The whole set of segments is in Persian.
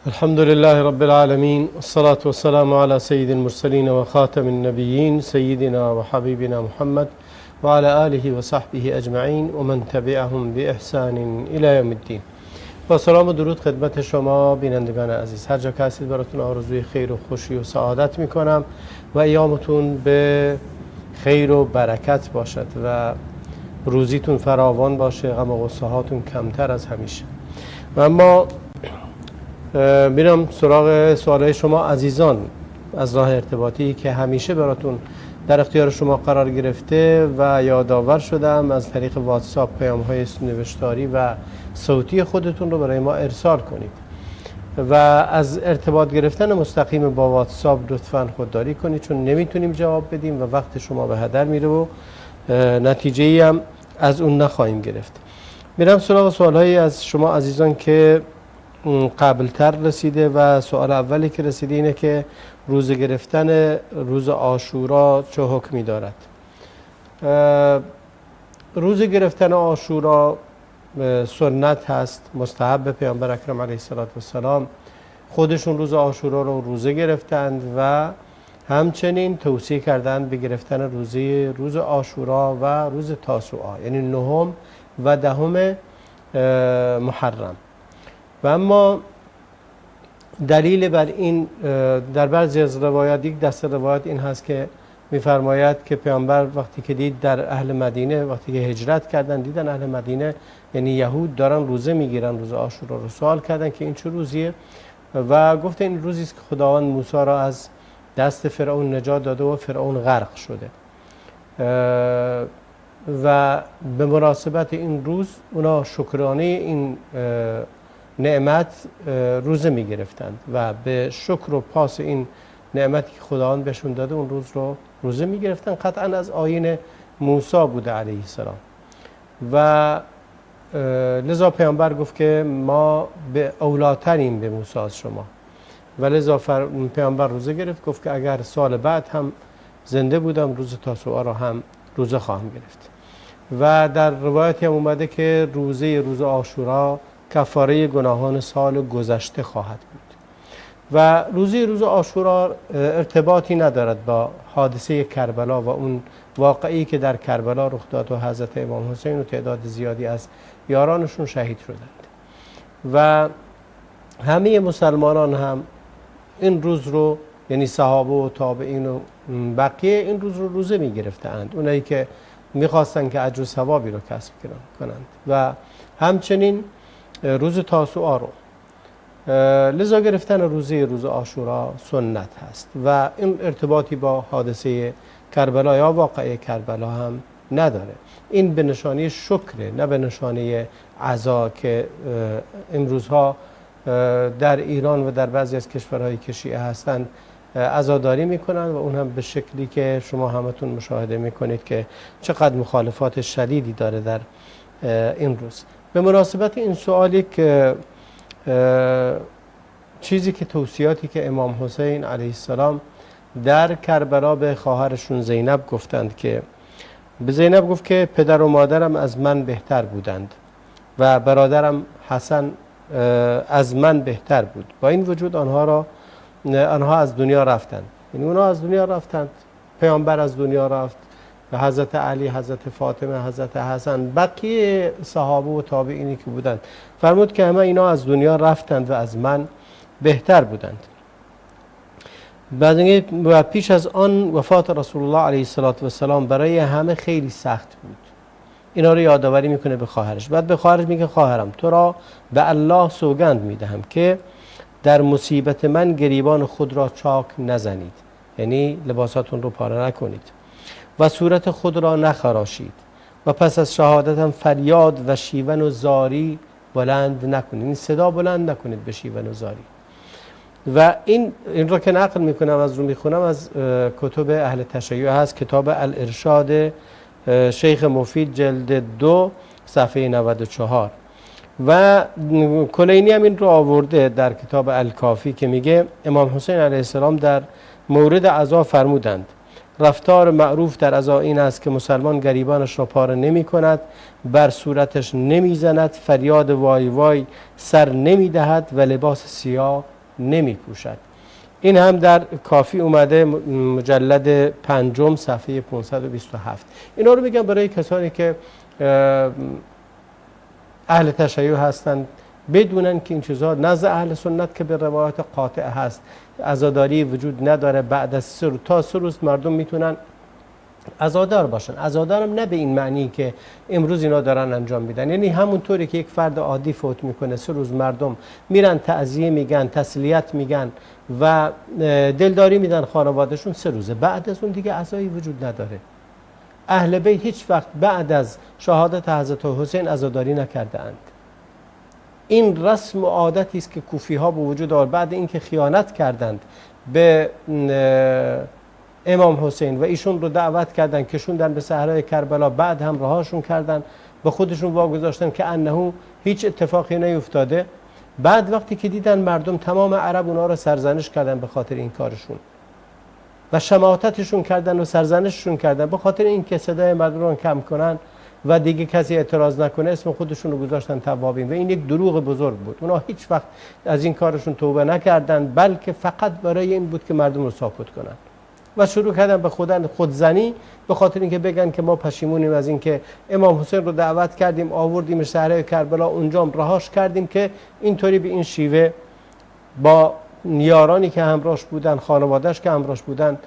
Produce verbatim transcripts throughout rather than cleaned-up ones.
الحمد لله رب العالمين والصلاة والسلام على سيد المرسلين وخاتم النبيين سيدنا وحبيبنا محمد وعلى آله وصحبه أجمعين ومن تبعهم بإحسان إلى يوم الدين. با سلام و درود خدمت شما بینندگان عزیز، هر جا که هستید براتون آرزوی خیر و خوشی و سعادت میکنم و ایامتون به خیر و برکت باشد و روزیتون فراوان باشه، غم و غصه هاتون کمتر از همیشه. و اما میرم سراغ سوالای شما عزیزان از راه ارتباطی که همیشه براتون در اختیار شما قرار گرفته و یادآور شدم از طریق واتساپ پیام های نوشتاری و صوتی خودتون رو برای ما ارسال کنید و از ارتباط گرفتن مستقیم با واتساپ لطفاً خودداری کنید، چون نمیتونیم جواب بدیم و وقت شما به هدر میره و نتیجه ای هم از اون نخواهیم گرفت. میرم سراغ سوالهایی از شما عزیزان که قبلتر رسیده و سوال اولی که رسیده اینه که روزه گرفتن روز عاشورا چه حکمی دارد؟ روزه گرفتن عاشورا سنت هست، مستحب. پیامبر اکرم علیه السلام خودشون روز عاشورا رو روزه گرفتند و همچنین توصیه کردند به گرفتن روزه روز عاشورا و روز تاسوعا، یعنی نهم و دهم محرم. و اما دلیل بر این در بعضی از روایات، یک دسته روایات این هست که میفرماید که پیامبر وقتی که دید در اهل مدینه، وقتی که هجرت کردن دیدن اهل مدینه یعنی یهود دارن روزه میگیرن روز عاشورا رو، سوال کردن که این چه روزیه و گفت این روزی است که خداوند موسی را از دست فرعون نجات داده و فرعون غرق شده و به مناسبت این روز اونا شکرانه این نعمت روزه می گرفتند و به شکر و پاس این نعمتی که خداوند بهشون داده اون روز رو روزه می گرفتند. قطعا از آیین موسی بوده علیه السلام و لذا پیامبر گفت که ما به اولاتریم به موسی از شما و لذا پیامبر روزه گرفت، گفت که اگر سال بعد هم زنده بودم روز تاسوعا را هم روزه خواهم گرفت. و در روایتی هم اومده که روزه روز عاشورا کفاره گناهان سال گذشته خواهد بود و روزی روز عاشورا ارتباطی ندارد با حادثه کربلا و اون واقعی که در کربلا رخ داد و حضرت امام حسین و تعداد زیادی از یارانشون شهید شدند و همه مسلمانان هم این روز رو، یعنی صحابه و تابعین و بقیه، این روز رو روزه می گرفتند، اونایی که میخواستن که اجر و ثوابی رو کسب کنند و همچنین روز تاسوعا رو. لذا گرفتن روزه روز عاشورا سنت هست و این ارتباطی با حادثه کربلا یا واقعه کربلا هم نداره. این به نشانه شکره، نه به نشانه عزا که امروزها در ایران و در بعضی از کشورهایی که شیعه هستند عزاداری میکنن و اون هم به شکلی که شما همتون مشاهده میکنید که چقدر مخالفات شدیدی داره در این روز. به مناسبت این سوالی که چیزی که توصیاتی که امام حسین علیه السلام در کربلا به خواهرشون زینب گفتند که به زینب گفت که پدر و مادرم از من بهتر بودند و برادرم حسن از من بهتر بود، با این وجود آنها را آنها از دنیا رفتند. یعنی اونها از دنیا رفتند، پیامبر از دنیا رفت، حضرت علی، حضرت فاطمه، حضرت حسن، بقیه صحابه و تابعینی که بودند، فرمود که همه اینا از دنیا رفتند و از من بهتر بودند. بعد و پیش از آن وفات رسول الله علیه السلام برای همه خیلی سخت بود. اینا رو یادآوری میکنه به خواهرش. بعد به خواهرش میگه خواهرم تو را به الله سوگند میدهم که در مصیبت من گریبان خود را چاک نزنید، یعنی لباساتون رو پاره نکنید و صورت خود را نخراشید و پس از شهادتم فریاد و شیون و زاری بلند نکنید، این صدا بلند نکنید به شیون و زاری. و این این رو که نقل میکنم از رو میخونم از کتب اهل تشیع هست، کتاب الارشاد شیخ مفید جلد دو صفحه نود و چهار و کلینی هم این رو آورده در کتاب الکافی که میگه امام حسین علیه السلام در مورد عزا فرمودند رفتار معروف در عزا این است که مسلمان گریبانش را پاره نمی کند، بر صورتش نمی زند، فریاد وای وای سر نمی دهد و لباس سیاه نمی کوشد. این هم در کافی اومده مجلد پنجم صفحه پانصد و بیست و هفت. اینا رو میگم برای کسانی که اهل تشیع هستند بدونن که این چیزها نزد اهل سنت که به روایات قاطع هست عزاداری وجود نداره. بعد از سه روز تا سه روز مردم میتونن عزادار باشن. عزادار هم نه به این معنی که امروز اینا دارن انجام میدن، یعنی همونطوری که یک فرد عادی فوت میکنه سه روز مردم میرن تعزیه میگن، تسلیت میگن و دلداری میدن خانوادهشون، سه روزه. بعد از اون دیگه عزایی وجود نداره. اهل بیت هیچ وقت بعد از شهادت حضرت حسین عزاداری نکرده اند. این رسم و عادتی است که کوفی ها به وجود آورد بعد اینکه خیانت کردند به امام حسین و ایشون رو دعوت کردن کشوندن به صحرای کربلا، بعد هم رهاشون کردن، به خودشون واگذاشتن که انه هیچ اتفاقی نیفتاده. بعد وقتی که دیدن مردم تمام عرب اونا رو سرزنش کردن به خاطر این کارشون و شماتتشون کردن و سرزنششون کردن به خاطر این که صدای مردم رو کم کنن و دیگه کسی اعتراض نکنه، اسم خودشون رو گذاشتن توابین و این یک دروغ بزرگ بود. اونا هیچ وقت از این کارشون توبه نکردن، بلکه فقط برای این بود که مردم رو ساکت کنن و شروع کردن به خودن خودزنی به خاطر اینکه بگن که ما پشیمونیم از اینکه امام حسین رو دعوت کردیم آوردیم صحرای کربلا، اونجا رهاش کردیم که اینطوری به این شیوه با یارانی که همراهش بودن، خانواده‌اش که همراهش بودن،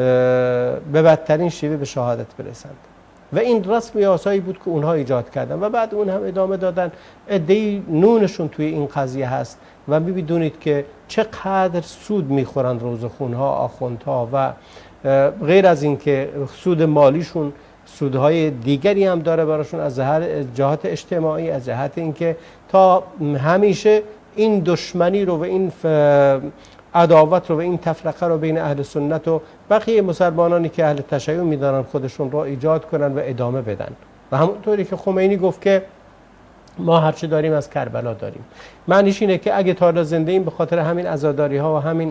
به بدترین شیوه به شهادت برسند. و این رسم یاسایی بود که اونها ایجاد کردن و بعد اون هم ادامه دادن. عده‌ای نونشون توی این قضیه هست و می‌بینید که چقدر سود میخورن روزخونها، آخوندها و غیر از این که سود مالیشون سودهای دیگری هم داره براشون از جهت اجتماعی، از جهت اینکه تا همیشه این دشمنی رو و این عداوت رو و این تفرقه رو بین اهل سنت و بقیه مسلمانانی که اهل تشیع میدانن خودشون رو ایجاد کنن و ادامه بدن. و همونطوری که خمینی گفت که ما هرچه داریم از کربلا داریم، معنیش اینه که اگه تا زنده ایم به خاطر همین عزاداری ها و همین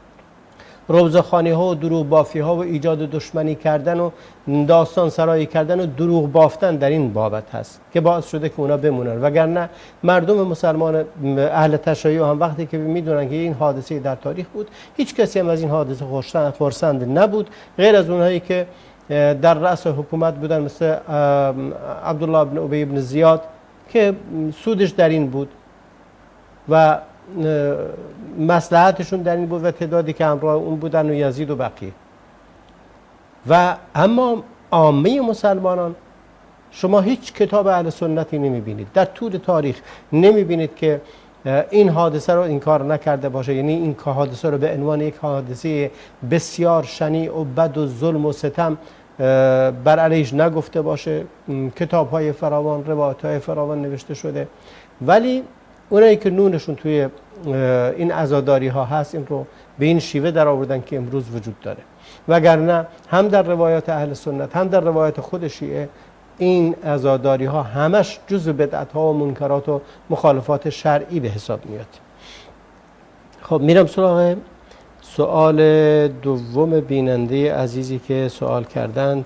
روزخوانی ها و دروغ بافی ها و ایجاد دشمنی کردن و داستان سرایی کردن و دروغ بافتن در این بابت هست که باعث شده که اونا بمونن. وگرنه مردم مسلمان اهل تشیع هم وقتی که میدونن که این حادثه در تاریخ بود، هیچ کسی هم از این حادثه خرسند نبود غیر از اونهایی که در رأس حکومت بودن، مثل عبدالله بن ابی بن زیاد که سودش در این بود و مصلحتشون در این بود و تعدادی که همراه اون بودن و یزید و بقیه. و اما عامه مسلمانان شما هیچ کتاب اهل سنتی نمیبینید، در طول تاریخ نمیبینید که این حادثه رو انکار نکرده باشه، یعنی این حادثه رو به عنوان یک حادثه بسیار شنیع و بد و ظلم و ستم بر علیش نگفته باشه. کتاب های فراوان، روایت های فراوان نوشته شده، ولی اونایی که نونشون توی این عزاداری ها هست این رو به این شیوه در آوردن که امروز وجود داره. وگرنه هم در روایات اهل سنت هم در روایات خود شیعه این عزاداری ها همش جزء بدعت ها و منکرات و مخالفات شرعی به حساب میاد. خب میرم سراغ سوال دوم بیننده عزیزی که سوال کردند.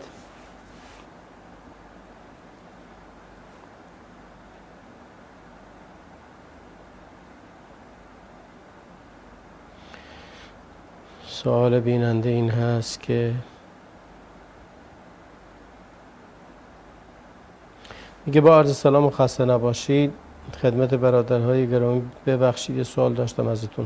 سوال بیننده این هست که میگه با عرض سلام و خسته نباشید خدمت برادرهای گرامی، ببخشید یه سوال داشتم ازتون.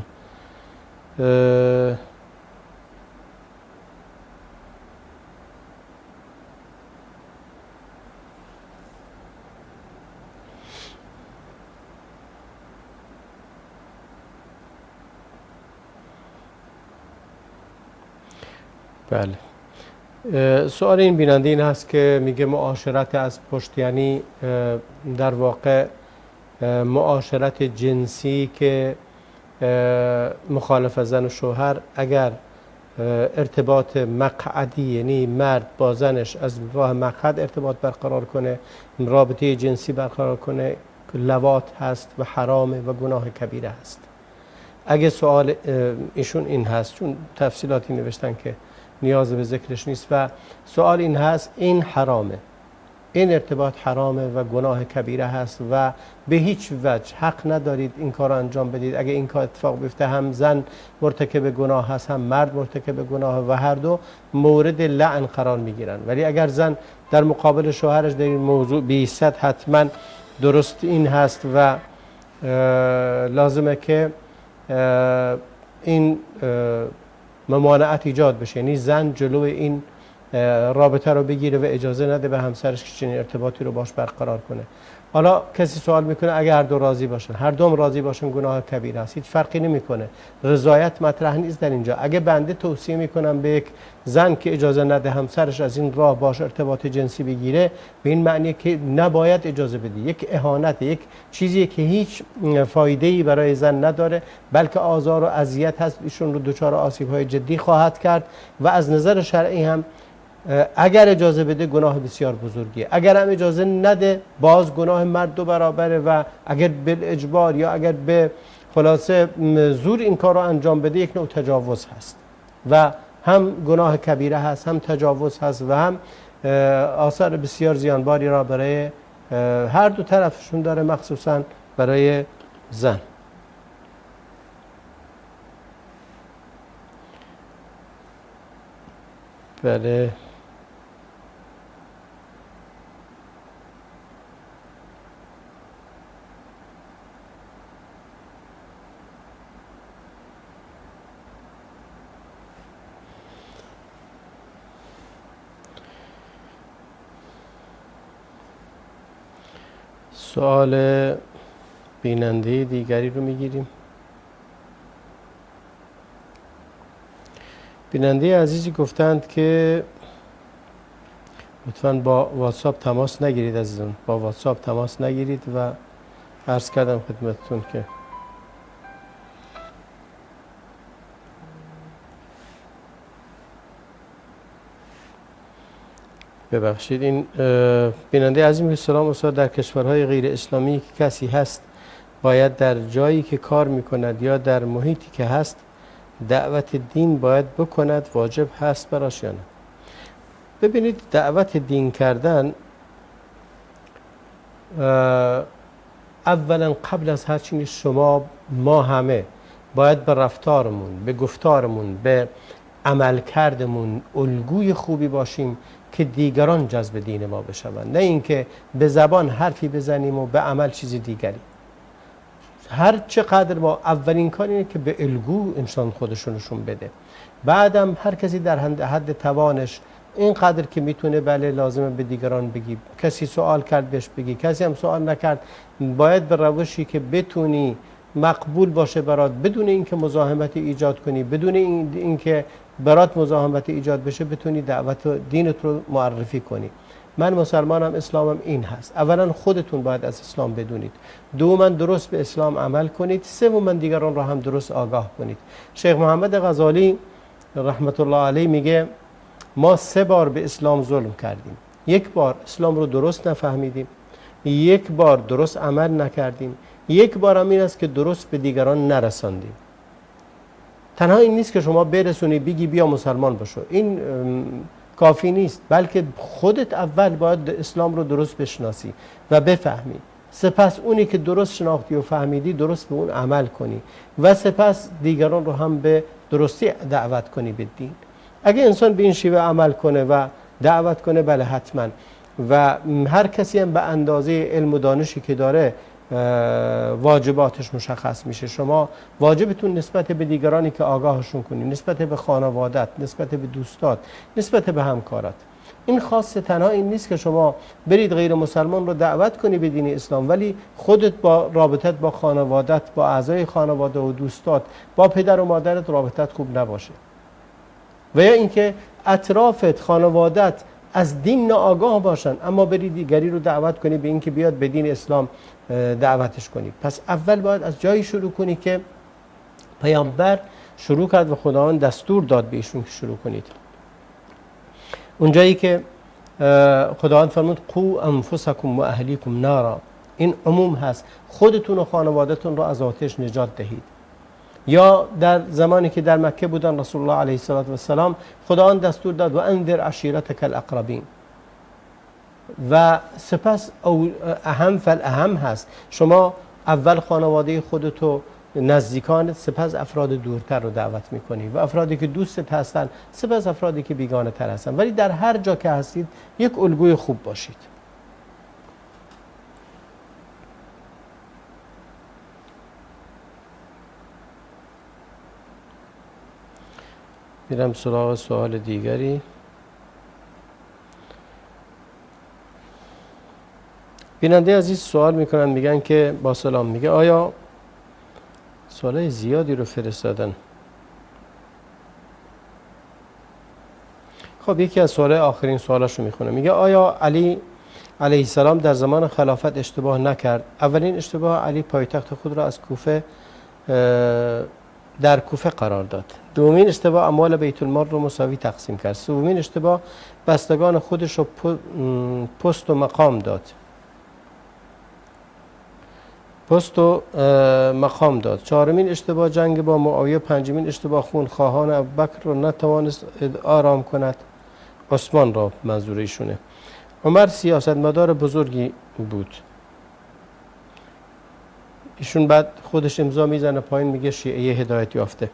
بله، سوال این بیننده این هست که میگه معاشرت از پشت، یعنی در واقع معاشرت جنسی که مخالف زن و شوهر اگر ارتباط مقعدی، یعنی مرد با زنش از راه مقعد ارتباط برقرار کنه، رابطه جنسی برقرار کنه، لواط هست و حرامه و گناه کبیره هست. اگه سوال ایشون این هست، چون تفصیلاتی نوشتن که نیاز به ذکرش نیست، و سوال این هست این حرامه این ارتباط حرامه و گناه کبیره هست و به هیچ وجه حق ندارید این کار را انجام بدید. اگه این کار اتفاق بیفته هم زن مرتکب گناه هست هم مرد مرتکب گناه و هر دو مورد لعن قرار میگیرن. ولی اگر زن در مقابل شوهرش در این موضوع بیستد حتما درست این هست و لازمه که این ممانعت ایجاد بشه، یعنی زن جلو این رابطه رو بگیره و اجازه نده به همسرش که چنین ارتباطی رو باش برقرار کنه. حالا کسی سوال میکنه اگه هر دو راضی باشن، هر دوم راضی باشن گناه کبیره است، هیچ فرقی نمیکنه، رضایت مطرح نیست در اینجا. اگه بنده توصیه میکنم به یک زن که اجازه نده همسرش از این راه باش ارتباط جنسی بگیره، به این معنی که نباید اجازه بدی، یک اهانت، یک چیزی که هیچ فایده ای برای زن نداره بلکه آزار و اذیت هست، ایشون رو دچار آسیب های جدی خواهد کرد و از نظر شرعی هم اگر اجازه بده گناه بسیار بزرگیه، اگر هم اجازه نده باز گناه مرد دو برابره و اگر به اجبار یا اگر به خلاصه زور این کار رو انجام بده یک نوع تجاوز هست و هم گناه کبیره هست، هم تجاوز هست و هم آثار بسیار زیانباری را برای هر دو طرفشون داره، مخصوصا برای زن. بله سوال بیننده دیگری رو میگیریم. بیننده عزیزی گفتند که لطفاً با واتساپ تماس نگیرید عزیزان، با واتساپ تماس نگیرید و عرض کردم خدمتتون که ببخشید. این بیننده عزیزی میگه سلام استاد، در کشورهای غیر اسلامی که کسی هست باید در جایی که کار میکند یا در محیطی که هست دعوت دین باید بکند، واجب هست براش یا نه؟ ببینید دعوت دین کردن اولا قبل از هر چیزی شما ما همه باید به رفتارمون، به گفتارمون، به عملکردمون الگوی خوبی باشیم که دیگران جذب دین ما بشوند، نه اینکه به زبان حرفی بزنیم و به عمل چیز دیگری. هر چقدر ما اولین کار اینه که به الگو انسان خودشونشون بده، بعدم هر کسی در حد توانش اینقدر که میتونه بله لازمه به دیگران بگی، کسی سوال کرد بهش بگی، کسی هم سوال نکرد باید به روشی که بتونی مقبول باشه برات، بدون اینکه مزاحمت ایجاد کنی، بدون اینکه برات مزاحمت ایجاد بشه بتونی دعوت دینت رو معرفی کنی. من مسلمانم، اسلامم این هست. اولا خودتون باید از اسلام بدونید، دوما درست به اسلام عمل کنید، سوما دیگران را هم درست آگاه کنید. شیخ محمد غزالی رحمت الله علیه میگه ما سه بار به اسلام ظلم کردیم. یک بار اسلام رو درست نفهمیدیم، یک بار درست عمل نکردیم، یک بار هم این است که درست به دیگران نرساندیم. تنها این نیست که شما برسونی بگی بیا مسلمان بشو، این کافی نیست، بلکه خودت اول باید اسلام رو درست بشناسی و بفهمی، سپس اونی که درست شناختی و فهمیدی درست به اون عمل کنی و سپس دیگران رو هم به درستی دعوت کنی به دین. اگه انسان به این شیوه عمل کنه و دعوت کنه بله حتما، و هر کسی هم به اندازه علم و دانشی که داره واجباتش مشخص میشه. شما واجبتون نسبت به دیگرانی که آگاهشون کنی، نسبت به خانوادت، نسبت به دوستات، نسبت به همکارات. این خاصه تنها این نیست که شما برید غیر مسلمان رو دعوت کنی به دین اسلام ولی خودت با رابطت با خانوادت، با اعضای خانواده و دوستات، با پدر و مادرت رابطت خوب نباشه، و یا اینکه اطرافت، خانوادت از دین ناآگاه باشن اما بری دیگری رو دعوت کنی به اینکه بیاد به دین اسلام دعوتش کنی. پس اول باید از جایی شروع کنی که پیامبر شروع کرد و خداوند دستور داد به ایشون که شروع کنید. اونجایی که خداوند فرمود قو انفسکم و اهلیکم نارا، این عموم هست، خودتون و خانوادتون رو از آتش نجات دهید. یا در زمانی که در مکه بودن رسول الله علیه السلام خداوند دستور داد و انذر عشیرتک الاقربین، و سپس اهم فالاهم هست. شما اول خانواده خودتو، نزدیکانت، سپس افراد دورتر رو دعوت میکنی و افرادی که دوستت هستن سپس افرادی که بیگانه تر هستن، ولی در هر جا که هستید یک الگوی خوب باشید. میرم سراغ سوال دیگری. بیننده عزیز سوال میکنن، میگن که با سلام، میگه آیا سوالای زیادی رو فرستادن. خب یکی از سوالای آخرین سوالاشو میخونه، میگه آیا علی علیه السلام در زمان خلافت اشتباه نکرد؟ اولین اشتباه، علی پایتخت خود را از کوفه در کوفه قرار داد. دومین اشتباه، اموال بیت المال رو مساوی تقسیم کرد. سومین اشتباه، بستگان خودش رو پست و مقام داد. پست و مقام داد. چهارمین اشتباه، جنگ با معاویه. پنجمین اشتباه، خونخواهان ابوبکر رو نتوانست آرام کند. عثمان را منظور ایشونه. عمر سیاستمدار بزرگی بود. ایشون بعد خودش امضا میزنه پایین، میگه شیعه هدایت یافته.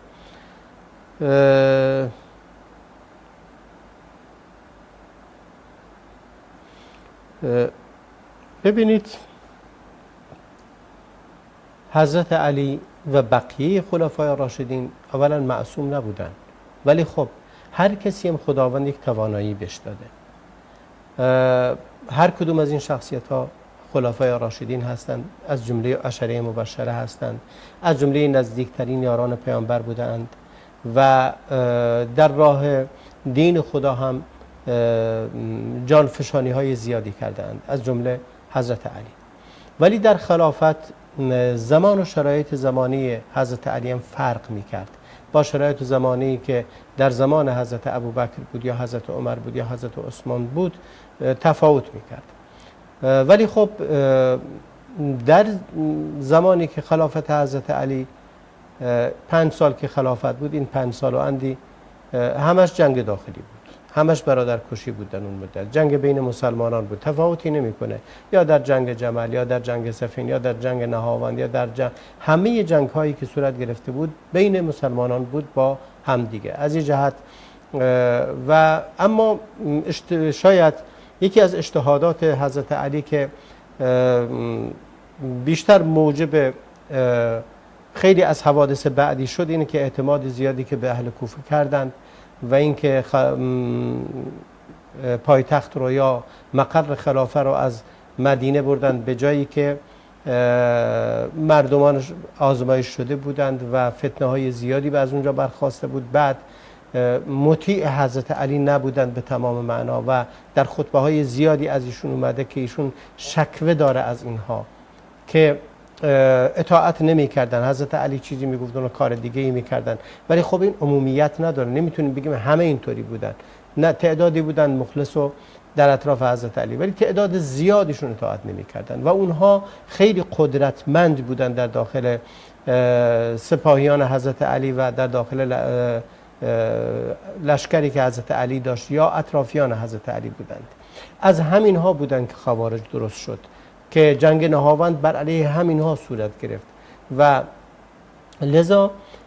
ببینید حضرت علی و بقیه خلفای راشدین اولا معصوم نبودن، ولی خب هر کسی هم خداوند یک توانایی بهش داده. هر کدوم از این شخصیت ها خلفای راشدین هستند، از جمله عشره مبشره هستند، از جمله نزدیکترین یاران پیامبر بودند و در راه دین خدا هم جانفشانی های زیادی کردند، از جمله حضرت علی. ولی در خلافت زمان و شرایط زمانی حضرت علی هم فرق می کرد با شرایط زمانی که در زمان حضرت ابوبکر بود یا حضرت عمر بود یا حضرت عثمان بود تفاوت می کرد. ولی خب در زمانی که خلافت حضرت علی پنج سال که خلافت بود، این پنج سال و اندی همش جنگ داخلی بود، همش برادر کشی بود در اون مدت، جنگ بین مسلمانان بود، تفاوتی نمیکنه، یا در جنگ جمل یا در جنگ صفین یا در جنگ نهاوند یا در جنگ، همه جنگ هایی که صورت گرفته بود بین مسلمانان بود با همدیگه از این جهت. و اما شاید یکی از اجتهادات حضرت علی که بیشتر موجب خیلی از حوادث بعدی شد اینه که اعتماد زیادی که به اهل کوفه کردند و اینکه خ... پایتخت رو یا مقر خلافه رو از مدینه بردند به جایی که مردمان آزمایش شده بودند و فتنه های زیادی به از اونجا برخواسته بود. بعد مطیع حضرت علی نبودند به تمام معنا و در خطبه های زیادی از ایشون اومده که ایشون شکوه داره از اینها که اطاعت نمی کردن. حضرت علی چیزی میگفتن و کار دیگه ای میکردن، ولی خب این عمومیت نداره، نمیتونیم بگیم همه اینطوری بودن. نه، تعدادی بودن مخلص و در اطراف حضرت علی، ولی تعداد زیادیشون اطاعت نمی کردن و اونها خیلی قدرتمند بودن در داخل سپاهیان حضرت علی و در داخل لشکری که حضرت علی داشت یا اطرافیان حضرت علی بودند. از همین ها بودند که خوارج درست شد که جنگ نهاوند بر علیه همین ها صورت گرفت و لذا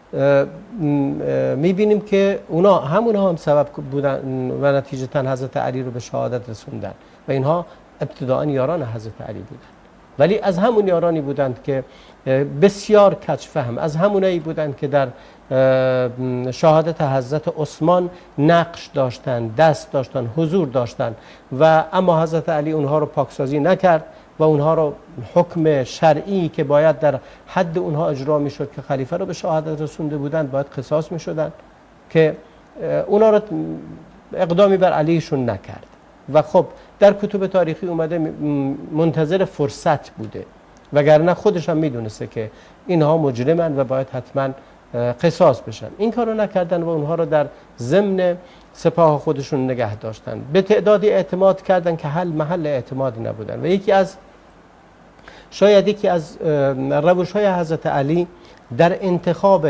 میبینیم که اونا همون هم سبب بودن و نتیجتا حضرت علی رو به شهادت رسوندن و اینها ابتداء یاران حضرت علی بودن، ولی از همون یارانی بودند که بسیار کج فهم، از همونایی بودند که در شهادت حضرت عثمان نقش داشتن، دست داشتن، حضور داشتن و اما حضرت علی اونها رو پاکسازی نکرد و اونها رو حکم شرعی که باید در حد اونها اجرا میشد که خلیفه رو به شهادت رسونده بودند باید قصاص میشدن که اونها رو اقدامی بر علیشون نکرد و خب در کتب تاریخی اومده منتظر فرصت بوده، وگرنه خودش هم میدونسته که اینها مجرمن و باید حتما قصاص بشن. این کارو نکردن و اونها رو در ضمن سپاه خودشون نگه داشتن، به تعدادی اعتماد کردن که حل محل اعتماد نبودن و یکی از شاید یکی از روش های حضرت علی در انتخاب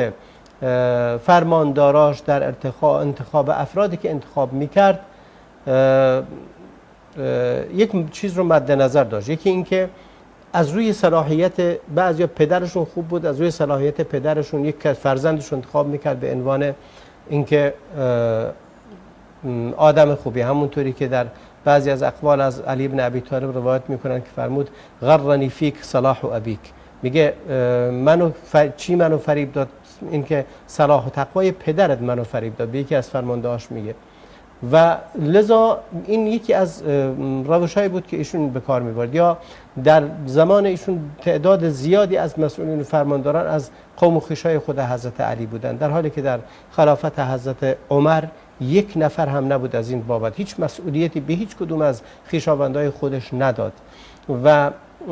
فرمانداراش، در انتخاب افرادی که انتخاب میکرد، یک چیز رو مد نظر داشت. یکی اینکه از روی صلاحیت بعضیا پدرشون خوب بود، از روی صلاحیت پدرشون یک فرزندشون انتخاب میکرد به عنوان اینکه آدم خوبی، همونطوری که در بعضی از اقوال از علی بن ابی طالب روایت میکنن که فرمود غرنی فیک صلاح و ابیک، میگه منو فر... چی منو فریب داد؟ اینکه صلاح و تقوای پدرت منو فریب داد، به یکی از فرماندهاش میگه. و لذا این یکی از روش‌هایی بود که ایشون به کار می‌برد. یا در زمان ایشون تعداد زیادی از مسئولین و فرمانداران از قوم و خویشای خود حضرت علی بودند، در حالی که در خلافت حضرت عمر یک نفر هم نبود از این بابت، هیچ مسئولیتی به هیچ کدوم از خویشاوندای خودش نداد و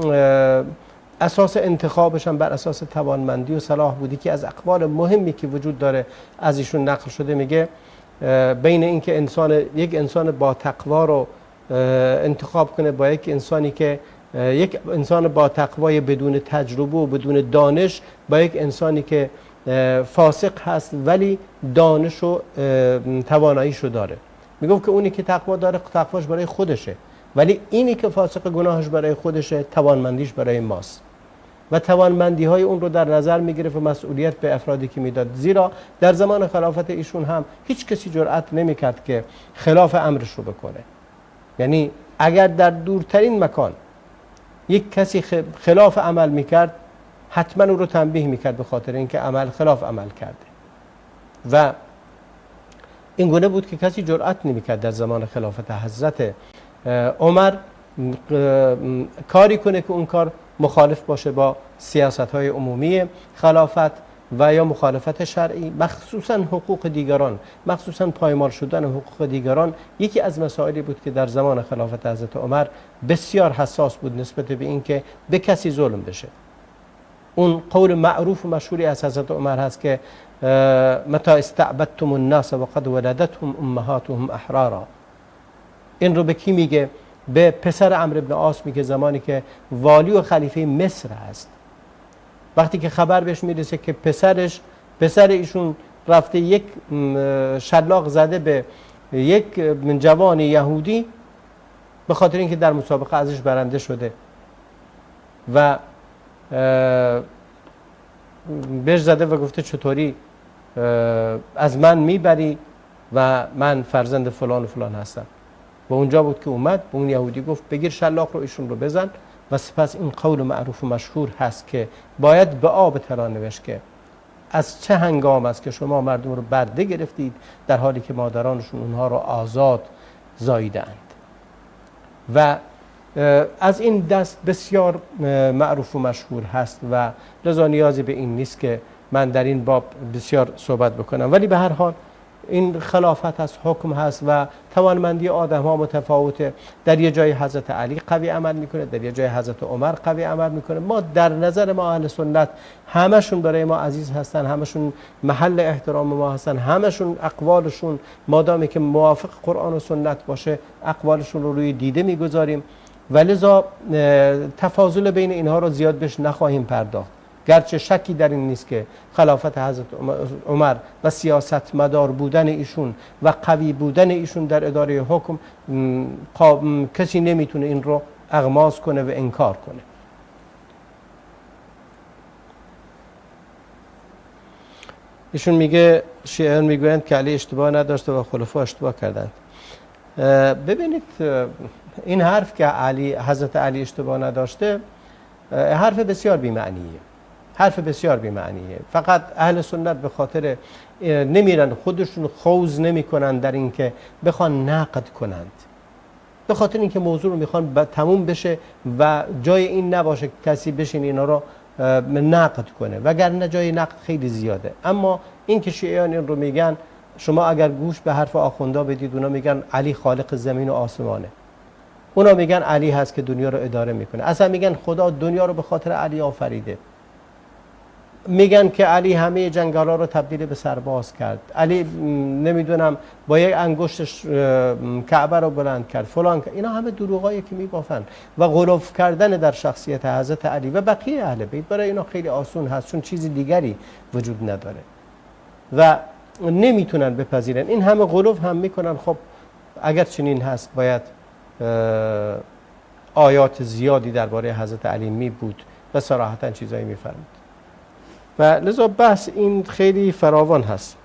اساس انتخابش هم بر اساس توانمندی و صلاح بودی که از اقوال مهمی که وجود داره از ایشون نقل شده. میگه بین اینکه انسان یک انسان با تقوا رو انتخاب کنه با یک انسانی که یک انسان با تقوای بدون تجربه و بدون دانش با یک انسانی که فاسق هست ولی دانش و تواناییش رو داره، میگفت که اونی که تقوا داره تقواش برای خودشه، ولی اینی که فاسق گناهش برای خودشه توانمندیش برای ماست و توانمندی های اون رو در نظر میگرفت و مسئولیت به افرادی که میداد. زیرا در زمان خلافت ایشون هم هیچ کسی جرأت نمیکرد که خلاف امرش رو بکنه. یعنی اگر در دورترین مکان یک کسی خلاف عمل میکرد حتما اون رو تنبیه میکرد به خاطر اینکه عمل خلاف عمل کرده و این گونه بود که کسی جرأت نمیکرد در زمان خلافت حضرت عمر کاری کنه که اون کار مخالف باشه با سیاست‌های عمومی خلافت و یا مخالفت شرعی، مخصوصا حقوق دیگران، مخصوصا پایمال شدن حقوق دیگران یکی از مسائلی بود که در زمان خلافت حضرت عمر بسیار حساس بود نسبت به اینکه به کسی ظلم بشه. اون قول معروف و مشهوری از حضرت عمر هست که متى استعبدتم الناس وقد ولدتهم امهاتهم احرارا. این رو به کی میگه؟ به پسر عمرو بن عاص میگه زمانی که والی و خلیفه مصر هست. وقتی که خبر بهش میرسه که پسرش پسر ایشون رفته یک شلاق زده به یک جوان یهودی به خاطر اینکه در مسابقه ازش برنده شده و بهش زده و گفته چطوری از من میبری و من فرزند فلان و فلان هستم. و اونجا بود که اومد به اون یهودی گفت بگیر شلاق رو ایشون رو بزن و سپس این قول معروف و مشهور هست که باید به آب طلا نوشت که از چه هنگام است که شما مردم رو برده گرفتید در حالی که مادرانشون اونها رو آزاد زاییدند. و از این دست بسیار معروف و مشهور هست و لذا نیازی به این نیست که من در این باب بسیار صحبت بکنم، ولی به هر حال این خلافت هست، حکم هست و توانمندی آدم ها متفاوته. در یه جای حضرت علی قوی عمل میکنه، در یه جای حضرت عمر قوی عمل میکنه. ما در نظر ما اهل سنت همشون برای ما عزیز هستن، همشون محل احترام ما هستن، همشون اقوالشون مادامی که موافق قرآن و سنت باشه اقوالشون رو روی دیده میگذاریم و لذا تفاضل بین اینها رو زیاد بهش نخواهیم پرداخت. گرچه شکی در این نیست که خلافت حضرت عمر و سیاست مدار بودن ایشون و قوی بودن ایشون در اداره حکم کسی نمیتونه این رو اغماض کنه و انکار کنه. ایشون میگه شیعیان میگویند که علی اشتباه نداشته و خلفا اشتباه کردند. ببینید این حرف که علی حضرت علی اشتباه نداشته حرف بسیار بی‌معنیه، حرف بسیار بی‌معنیه. فقط اهل سنت به خاطر نمیرن خودشون خوض نمیکنن در اینکه بخوان نقد کنند، به خاطر اینکه موضوع رو میخوان تموم بشه و جای این نباشه کسی بشین اینا رو نقد کنه، وگرنه جای نقد خیلی زیاده. اما این که شیعیان این رو میگن، شما اگر گوش به حرف آخوندا بدید اونا میگن علی خالق زمین و آسمانه، اونا میگن علی هست که دنیا رو اداره میکنه، اصلا میگن خدا دنیا رو به خاطر علی آفریده، میگن که علی همه جنگالا رو تبدیل به سرباز کرد، علی نمیدونم با یک انگشتش کعبه رو بلند کرد فلان کرد. اینا همه دروغایی که میبافن و غلوف کردن در شخصیت حضرت علی و بقیه اهل بیت برای اینا خیلی آسون هست، چون چیزی دیگری وجود نداره و نمیتونن بپذیرن. این همه غلوف هم میکنن. خب اگر چنین هست باید آیات زیادی درباره حضرت علی می بود و صراحتا چیزایی می فرمود و لذا بحث این خیلی فراوان هست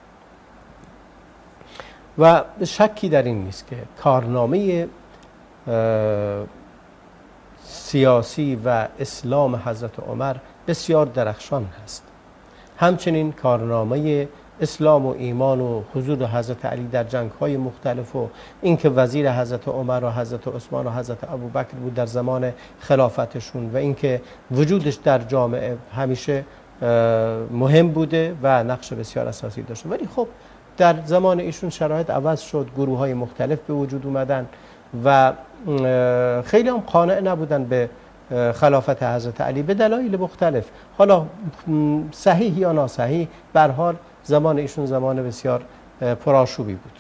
و شکی در این نیست که کارنامه سیاسی و اسلام حضرت عمر بسیار درخشان هست. همچنین کارنامه اسلام و ایمان و حضور حضرت علی در جنگ‌های مختلف و اینکه وزیر حضرت عمر و حضرت عثمان و حضرت ابوبکر بود در زمان خلافتشون و اینکه وجودش در جامعه همیشه مهم بوده و نقش بسیار اساسی داشته. ولی خب در زمان ایشون شرایط عوض شد، گروه‌های مختلف به وجود اومدن و خیلی هم قانع نبودن به خلافت حضرت علی به دلایل مختلف، حالا صحیح یا ناصحیح، به هر حال زمان ایشون زمان بسیار پرآشوبی بود.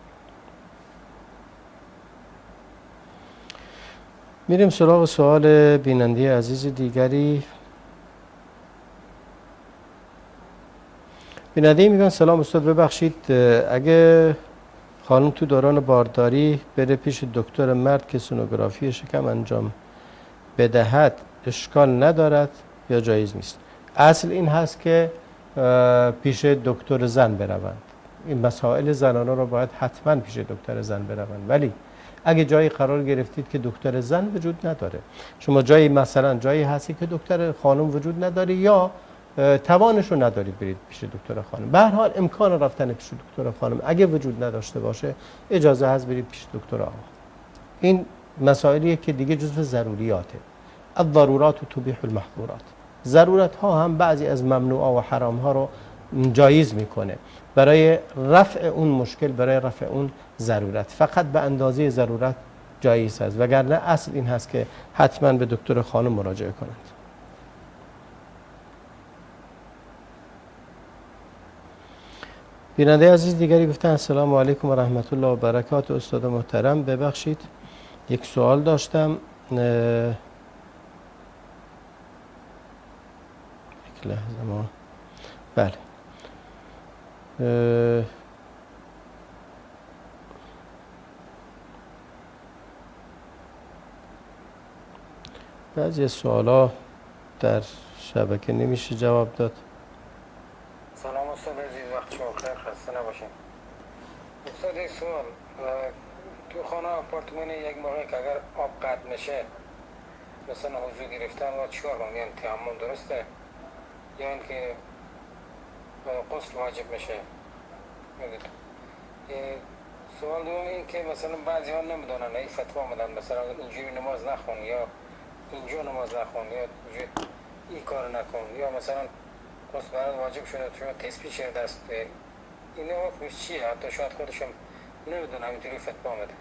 میریم سراغ سوال بیننده عزیز دیگری. بیننده میگن سلام استاد، ببخشید اگه خانم تو دوران بارداری بره پیش دکتر مرد که سونوگرافی شکم انجام بدهد اشکال ندارد یا جایز نیست؟ اصل این هست که پیش دکتر زن بروند. این مسائل زنانه رو باید حتما پیش دکتر زن بروند، ولی اگه جایی قرار گرفتید که دکتر زن وجود نداره، شما جایی مثلا جایی هستی که دکتر خانم وجود نداره یا توانش رو ندارید برید پیش دکتر خانم، به هر حال امکان رفتن پیش دکتر خانم اگه وجود نداشته باشه اجازه هست برید پیش دکتر آقا. این مسائلیه که دیگه جزو ضروریاته. الضرورات تبیح المحظورات. ضرورت ها هم بعضی از ممنوعا و حرام ها رو جایز میکنه برای رفع اون مشکل، برای رفع اون ضرورت. فقط به اندازه ضرورت جایز هست، وگرنه اصل این هست که حتما به دکتر خانم مراجعه کنند. بیننده عزیز دیگری گفتن السلام علیکم و رحمت الله و برکاته. استاد محترم ببخشید یک سوال داشتم. یک لحظه ما بله بعضی سوالا در شبکه نمیشه جواب داد. سلام استاد عزیز، وقت شما بخیر، خسته نباشین. استاد یک سوال، تو خانه آپارتمان یک موقع که اگر آب قطع میشه مثلا وضو گرفتن و چیکار کنم؟ یعنی تیمم درسته یا اینکه غسل واجب میشه؟ سوال دوم این که مثلا بعضی ها نمیدونن، این فتوا میدن مثلا اینجوری نماز نخون یا اینجا نماز نخون یا این کار نکن یا مثلا غسل برات واجب شده شما تسبیح چه دست اینا حکمش چیه؟ حتی شاید خودشم نمیدونم اینطوری فتوا میده.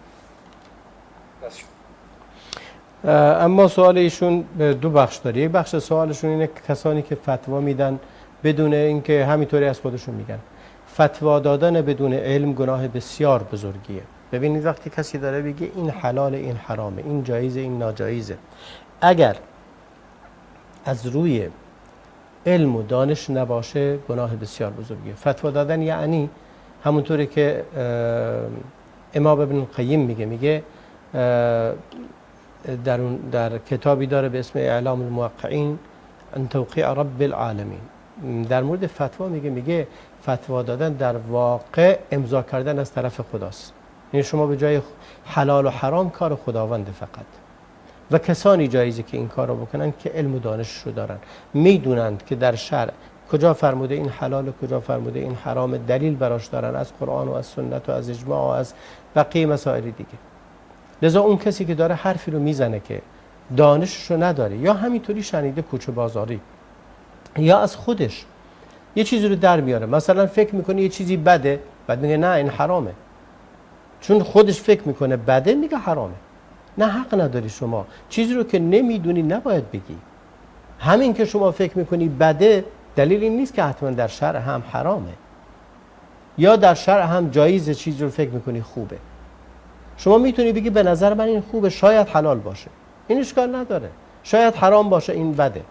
اما سوال ایشون دو بخش داره. یک بخش سوالشون اینه که کسانی که فتوا میدن بدون اینکه همینطوری از خودشون میگن، فتوا دادن بدون علم گناه بسیار بزرگیه. ببینید وقتی کسی داره بگه این حلال این حرامه، این جایزه این ناجایزه، اگر از روی علم و دانش نباشه گناه بسیار بزرگیه. فتوا دادن یعنی همونطوری که امام ابن القیم میگه میگه در در کتابی داره به اسم اعلام الموقعین عن توقیع رب العالمین، در مورد فتوا میگه میگه فتوا دادن در واقع امضا کردن از طرف خداست. یعنی شما به جای حلال و حرام کار خداونده فقط، و کسانی جایزه که این کار رو بکنن که علم و دانش رو دارن، میدونند که در شرع کجا فرموده این حلال و کجا فرموده این حرام، دلیل براش دارن از قرآن و از سنت و از اجماع و از بقیه مسائل دیگه. لذا اون کسی که داره حرفی رو میزنه که دانشش رو نداره یا همینطوری شنیده کوچه بازاری یا از خودش یه چیزی رو در میاره، مثلا فکر میکنه یه چیزی بده بعد میگه نه این حرامه، چون خودش فکر میکنه بده میگه حرامه. نه، حق نداری شما چیزی رو که نمیدونی نباید بگی. همین که شما فکر میکنی بده دلیل این نیست که حتما در شرع هم حرامه یا در شرع هم جایزه. چیزی رو فکر میکنی خوبه، شما میتونی بگی به نظر من این خوبه، شاید حلال باشه، این اشکال نداره، شاید حرام باشه، این بده.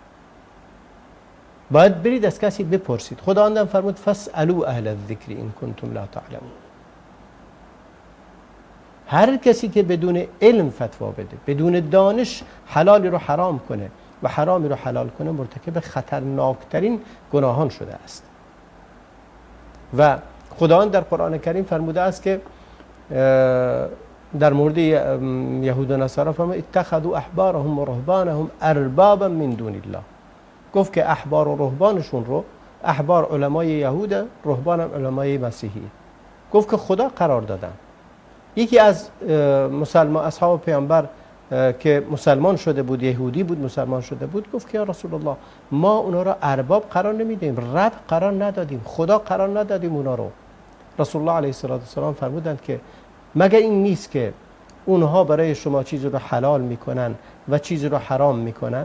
باید برید از کسی بپرسید. خداوند فرمود فاسالوا اهل الذکر ان کنتم لا تعلمون. هر کسی که بدون علم فتوا بده، بدون دانش حلالی رو حرام کنه و حرامی رو حلال کنه، مرتکب خطرناکترین گناهان شده است. و خداوند در قرآن کریم فرموده است که در مورد یهود و نصارا فرمود اتخذوا احبارهم و رهبانهم اربابا من دون الله. گفت که احبار و رهبانشون رو، احبار علمای یهود، رهبان علمای مسیحی، گفت که خدا قرار دادن. یکی از مسلمان اصحاب پیامبر که مسلمان شده بود، یهودی بود مسلمان شده بود، گفت که یا رسول الله ما اونا را ارباب قرار نمیدیم، رب قرار ندادیم، خدا قرار ندادیم اونا رو. رسول الله علیه السلام فرمودند که مگر این نیست که اونها برای شما چیزی رو حلال میکنن و چیزی رو حرام میکنن؟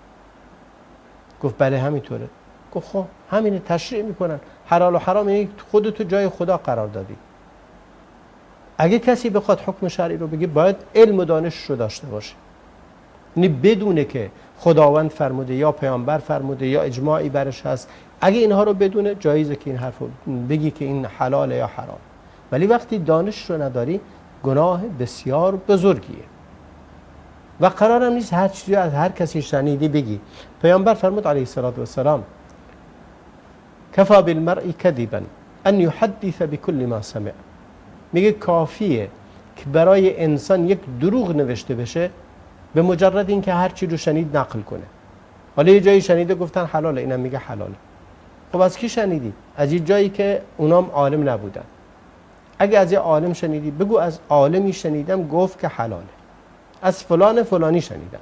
گفت بله همینطوره. گفت خب همینه، تشریع میکنن حلال و حرام، یعنی خودتو جای خدا قرار دادی. اگه کسی بخواد حکم شرعی رو بگه باید علم و دانش رو داشته باشه، یعنی بدونه که خداوند فرموده یا پیامبر فرموده یا اجماعی برش هست. اگه اینها رو بدونه جایزه که این حرف رو بگی که این حلاله یا حرام، ولی وقتی دانش رو نداری گناه بسیار بزرگیه و قرارم نیست هر چیزی از هر کسی شنیدی بگی. پیامبر فرمود علیه السلام کفا بالمرء کذبا ان یحدث بكل ما سمع. میگه کافیه که برای انسان یک دروغ نوشته بشه به مجرد اینکه هر چی رو شنید نقل کنه. حالا یه جایی شنیده گفتن حلاله، اینم میگه حلاله. خب از کی شنیدی؟ از یه جایی که اونام عالم نبودن. اگه از یه عالم شنیدی بگو از عالمی شنیدم گفت که حلاله، از فلان فلانی شنیدم.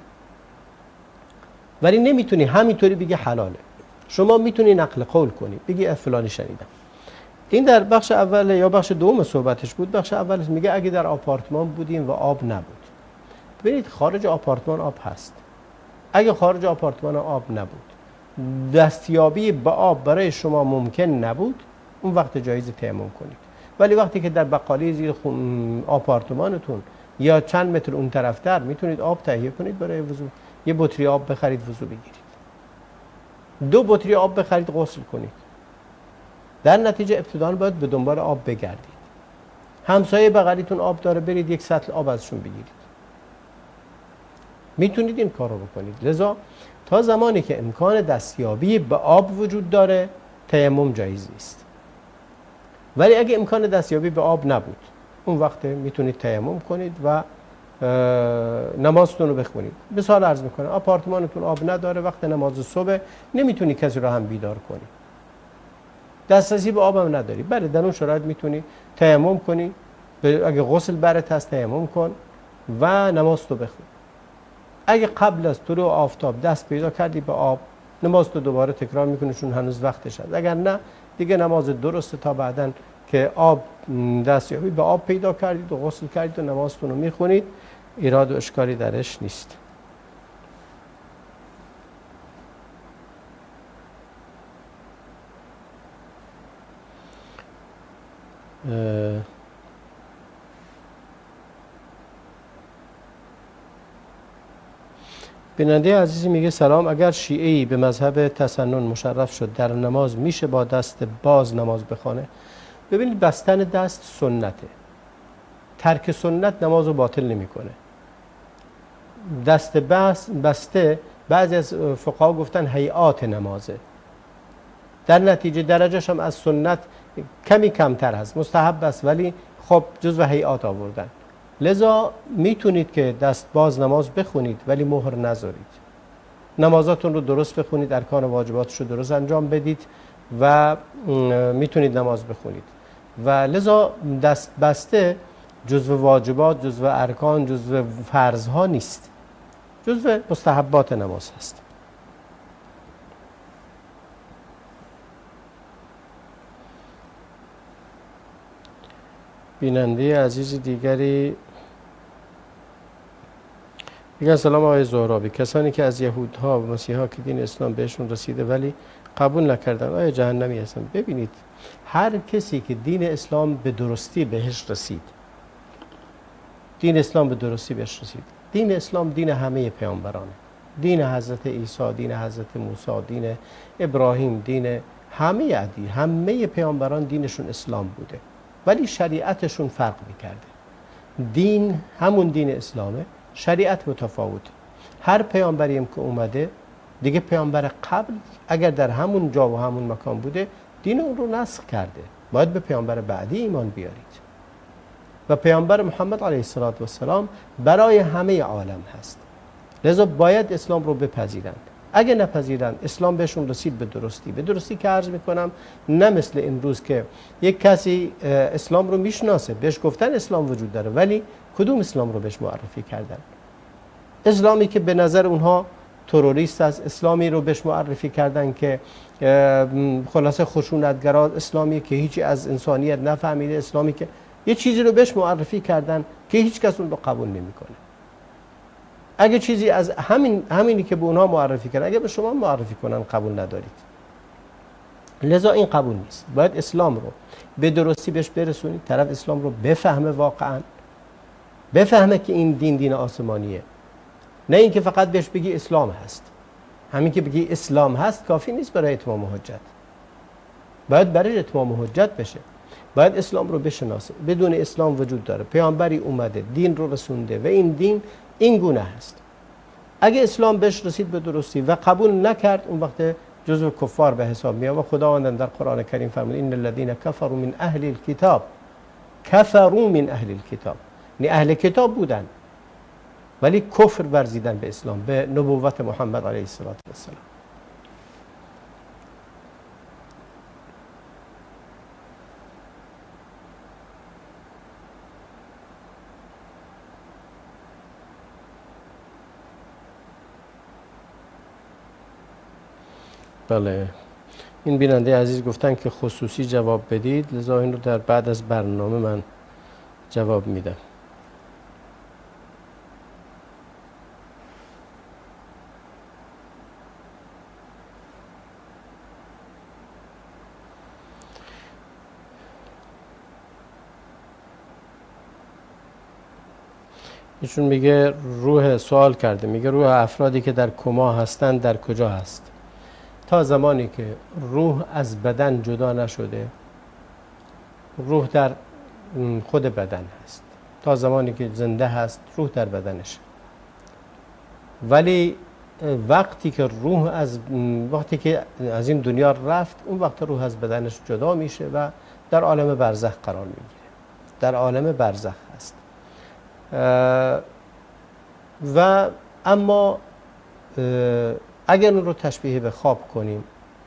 ولی نمیتونی همینطوری بگی حلاله. شما میتونی نقل قول کنی بگی از فلانی شنیدم. این در بخش اول یا بخش دوم صحبتش بود. بخش اول میگه اگه در آپارتمان بودیم و آب نبود. ببینید خارج آپارتمان آب هست. اگه خارج آپارتمان آب نبود، دستیابی به آب برای شما ممکن نبود، اون وقت جایز تیمم کنید. ولی وقتی که در بقالی زیر آپارتمانتون یا چند متر اون طرفتر میتونید آب تهیه کنید برای وضو، یه بطری آب بخرید وضو بگیرید، دو بطری آب بخرید غسل کنید. در نتیجه ابتداً باید به دنبال آب بگردید. همسایه بغلیتون آب داره، برید یک سطل آب ازشون بگیرید. میتونید این کار رو بکنید. لذا تا زمانی که امکان دستیابی به آب وجود داره تیمم جایز نیست. ولی اگه امکان دستیابی به آب نبود، اون وقت میتونید تیمم کنید و نمازتون رو بخونید. مثال عرض میکنم آپارتمانتون آب نداره، وقت نماز صبح نمیتونی کسی رو هم بیدار کنی، دسترسی به آب هم نداری، بله در اون شرایط میتونی تیمم کنی. اگه غسل برات هست تیمم کن و نمازتو بخون. اگه قبل از طلوع آفتاب دست پیدا کردی به آب، نمازتو دوباره تکرار میکنی چون هنوز وقتش هست. اگر نه دیگه نماز درسته تا بعداً که آب دستیابی به آب پیدا کردید و غسل کردید و نمازتون رو میخونید، ایراد و اشکالی درش نیست. بیننده عزیزی میگه سلام، اگر شیعه‌ای به مذهب تسنن مشرف شد در نماز میشه با دست باز نماز بخونه؟ ببینید بستن دست سنته، ترک سنت نماز رو باطل نمیکنه. دست بس بسته بعضی از فقها گفتن هیئات نمازه، در نتیجه درجهش هم از سنت کمی کمتر هست، مستحب است ولی خب جزو هیئات آوردن. لذا میتونید که دست باز نماز بخونید ولی مهر نذارید. نمازاتون رو درست بخونید، ارکان و واجباتش رو درست انجام بدید و میتونید نماز بخونید. و لذا دست بسته جزو واجبات، جزو ارکان، جزو فرضها نیست، جزو مستحبات نماز هست. بیننده عزیز دیگری میگن سلام آقای زهرابی، کسانی که از یهودها و مسیحا که دین اسلام بهشون رسیده ولی قبول نکردن آیا جهنمی هستن؟ ببینید هر کسی که دین اسلام به درستی بهش رسید، دین اسلام به درستی بهش رسید، دین اسلام دین همه پیامبرانه، دین حضرت عیسی، دین حضرت موسی، دین ابراهیم، دین همه ادیان، همه پیامبران دینشون اسلام بوده ولی شریعتشون فرق میکرده. دین همون دین اسلامه، شریعت متفاوت. هر پیامبری هم که اومده دیگه پیامبر قبل اگر در همون جا و همون مکان بوده دین اون رو نسخ کرده، باید به پیامبر بعدی ایمان بیارید. و پیامبر محمد علیه السلام برای همه عالم هست، لذا باید اسلام رو بپذیرند. اگه نپذیرند اسلام بهشون رسید به درستی، به درستی که عرض میکنم نه مثل امروز که یک کسی اسلام رو میشناسه، بهش گفتن اسلام وجود داره ولی کدوم اسلام رو بهش معرفی کردن؟ اسلامی که به نظر اونها تروریست است، اسلامی رو بهش معرفی کردن که خلاصه خشونتگرا، اسلامی که هیچی از انسانیت نفهمیده، اسلامی که یه چیزی رو بهش معرفی کردن که هیچ کس اون رو قبول نمیکنه. اگه چیزی از همین همینی که به اونها معرفی کردن اگه به شما معرفی کنن قبول ندارید. لذا این قبول نیست. باید اسلام رو به درستی بهش برسونید، طرف اسلام رو بفهمه، واقعا بفهمه که این دین دین آسمانیه، نه اینکه فقط بهش بگی اسلام هست. همین که بگی اسلام هست کافی نیست برای اتمام حجت. باید برای اتمام حجت بشه باید اسلام رو بشناسه. بدون اسلام وجود داره، پیامبری اومده دین رو رسونده و این دین این گونه هست. اگه اسلام بهش رسید به درستی و قبول نکرد اون وقت جزو کفار به حساب میاد. و خداوند در قرآن کریم فرمود ان الذين كفروا من اهل الكتاب كفروا من اهل الكتاب، یعنی اهل کتاب بودن ولی کفر ورزیدن به اسلام، به نبوت محمد علیه السلام. بله، این بیننده عزیز گفتن که خصوصی جواب بدید، لذا این رو در بعد از برنامه من جواب میدم. ایشون میگه روح، سوال کرده، میگه روح افرادی که در کما هستند در کجا هست؟ تا زمانی که روح از بدن جدا نشده، روح در خود بدن هست. تا زمانی که زنده هست روح در بدنش. ولی وقتی که روح از وقتی که از این دنیا رفت اون وقت روح از بدنش جدا میشه و در عالم برزخ قرار میگیره. در عالم برزخ هست. و اما اگر اون رو تشبیه به خواب کنیم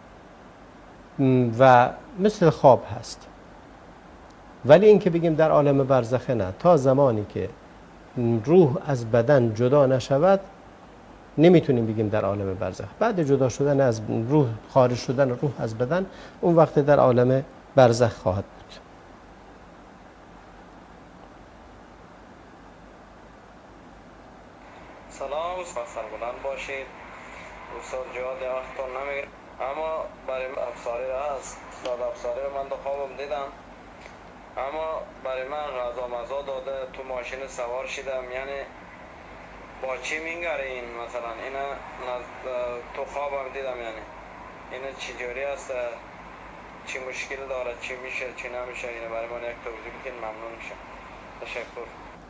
و مثل خواب هست، ولی این که بگیم در عالم برزخه نه، تا زمانی که روح از بدن جدا نشود نمیتونیم بگیم در عالم برزخ. بعد جدا شدن از روح، خارج شدن روح از بدن، اون وقت در عالم برزخ خواهد بود. سلام، سربلند باشید. استاد جواد وقتتون نمیگیرم، اما برای افساری هست. استاد افساری رو من دو خوابم دیدم، اما برای من غذا مزا داده، تو ماشین سوار شدم. یعنی با چی میگرین مثلا اینا تو خوابم دیدم، یعنی اینا چی جوری است، چی مشکل داره، چی میشه چی نمیشه، اینو برای من یک توضیح بدین ممنون میشم. تشکر.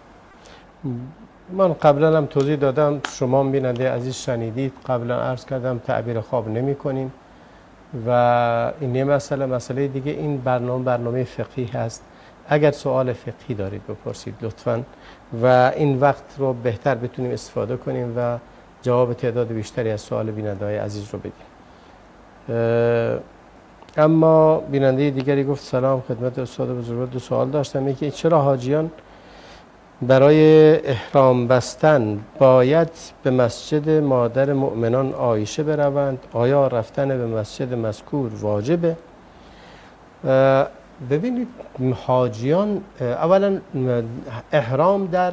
من قبلا هم توضیح دادم، شما بیننده عزیز شنیدید، قبلا عرض کردم تعبیر خواب نمی کنیم و این مسئله مسئله دیگه. این برنامه برنامه فقهی هست، اگر سوال فقهی دارید بپرسید لطفاً و این وقت رو بهتر بتونیم استفاده کنیم و جواب تعداد بیشتری از سوال بیننده عزیز رو بدیم. اما بیننده دیگری گفت سلام خدمت استاد بزرگوار، دو سوال داشتم. یکی چرا حاجیان برای احرام بستن باید به مسجد مادر مؤمنان عایشه بروند؟ آیا رفتن به مسجد مذکور واجبه؟ ببینید حاجیان اولا احرام در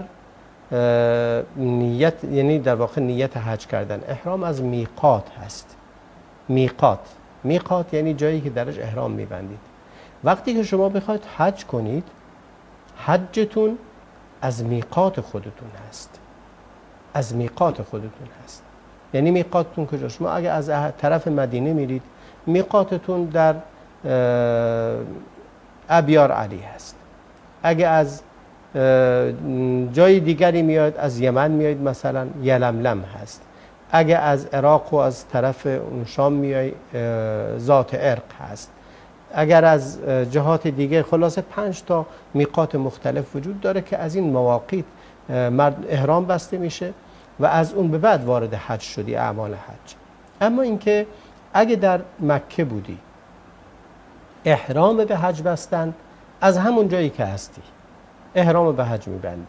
نیت، یعنی در واقع نیت حج کردن. احرام از میقات هست. میقات میقات یعنی جایی که درش احرام میبندید. وقتی که شما بخواید حج کنید، حجتون از میقات خودتون هست. از میقات خودتون هست. یعنی میقاتتون کجا؟ شما اگه از طرف مدینه میرید، میقاتتون در ابیار علی هست. اگه از جای دیگری میاد، از یمن میاد مثلا یلملم هست. اگه از عراق و از طرف شام میای ذات عرق هست. اگر از جهات دیگه، خلاصه پنج تا میقات مختلف وجود داره که از این مواقیت مرد احرام بسته میشه و از اون به بعد وارد حج شدی، اعمال حج. اما اینکه اگه در مکه بودی احرام به حج بستن، از همون جایی که هستی احرام به حج میبندی،